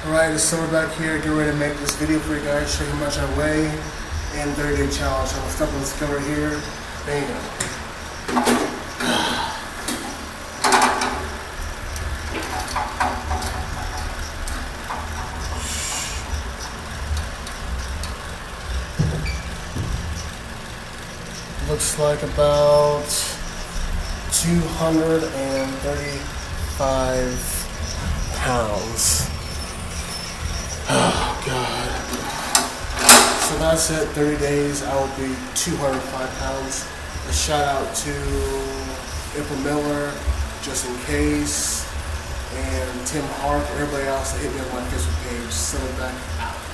Alright, it's Silverback here, getting ready to make this video for you guys, show you how much I weigh, and 30-day challenge. I'm going to step on the scale right here. Bam. Looks like about 235 pounds. Oh God. So that's it, 30 days, I will be 205 pounds. A shout out to April Miller, Just In Case, and Tim Hart, everybody else that hit me on my Facebook page. Silverback out.